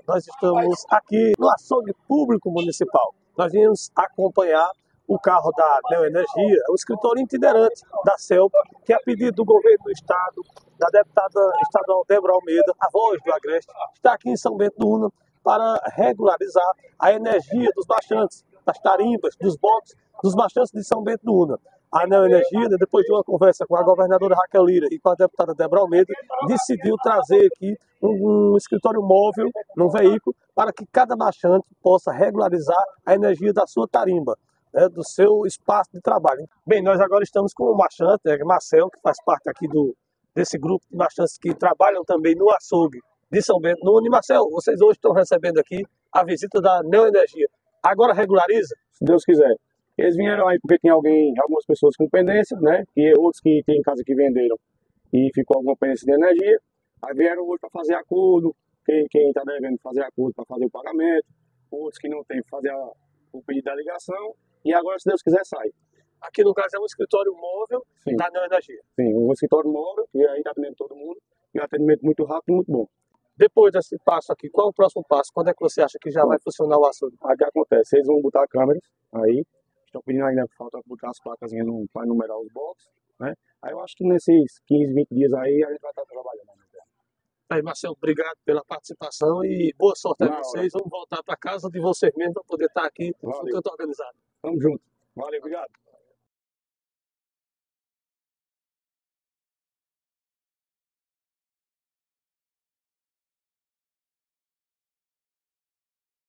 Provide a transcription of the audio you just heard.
Nós estamos aqui no açougue público municipal. Nós viemos acompanhar o carro da Neoenergia, o escritório itinerante da CELP, que a pedido do governo do estado, da deputada estadual Débora Almeida, a voz do Agreste, está aqui em São Bento do Una para regularizar a energia dos baixantes, das tarimbas, dos blocos, dos baixantes de São Bento do Una. A Neoenergia, depois de uma conversa com a governadora Raquel Lira e com a deputada Débora Almeida, decidiu trazer aqui um escritório móvel, num veículo, para que cada baixante possa regularizar a energia da sua tarimba, né, do seu espaço de trabalho. Bem, nós agora estamos com o baixante, Marcel, que faz parte aqui desse grupo de baixantes que trabalham também no açougue de São Bento do Una. E Marcel, vocês hoje estão recebendo aqui a visita da Neoenergia. Agora regulariza? Se Deus quiser. Eles vieram aí porque tem algumas pessoas com pendência, né? E outros que tem em casa que venderam e ficou alguma pendência de energia. Aí vieram hoje para fazer acordo, quem está devendo fazer acordo para fazer o pagamento, outros que não tem para fazer o pedido da ligação. E agora, se Deus quiser, sai. Aqui no caso é um escritório móvel. Sim. Da Neoenergia. Sim, um escritório móvel, e aí está atendendo todo mundo, e um atendimento muito rápido e muito bom. Depois desse passo aqui, qual é o próximo passo? Quando é que você acha que já vai funcionar o açougue? Aí o que acontece? Eles vão botar câmeras, aí estão pedindo ainda, falta botar as placas para numerar os blocos, né? Aí eu acho que nesses 15, 20 dias aí a gente vai estar trabalhando. Aí, Marcelo, obrigado pela participação e boa sorte a vocês. Vamos voltar para casa de vocês mesmos para poder estar aqui no canto organizado. Tamo junto. Valeu, obrigado.